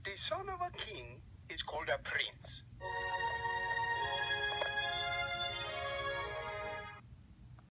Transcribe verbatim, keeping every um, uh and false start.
The son of a king is called a prince.